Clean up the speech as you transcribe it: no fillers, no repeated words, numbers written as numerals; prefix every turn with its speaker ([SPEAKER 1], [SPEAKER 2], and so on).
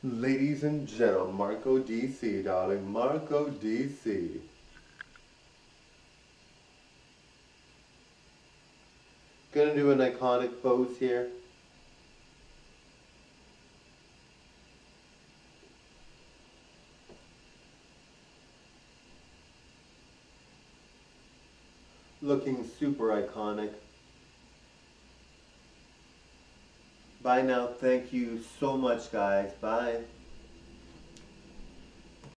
[SPEAKER 1] Ladies and gentlemen, Marco DC, darling, Marco DC. Gonna do an iconic pose here. Looking super iconic. Bye now. Thank you so much, guys. Bye.